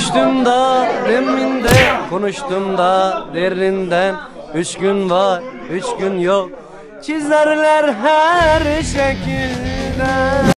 Düştüm da deminden, konuştum da derinden. 3 gün var, 3 gün yok, çizerler her şekilde.